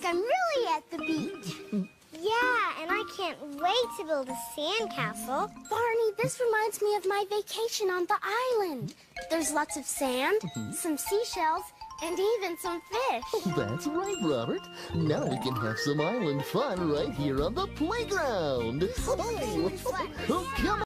I'm really at the beach. Yeah, and I can't wait to build a sandcastle. Barney, this reminds me of my vacation on the island. There's lots of sand, some seashells, and even some fish. That's right, Robert. Now we can have some island fun right here on the playground. Fun. Oh, come on.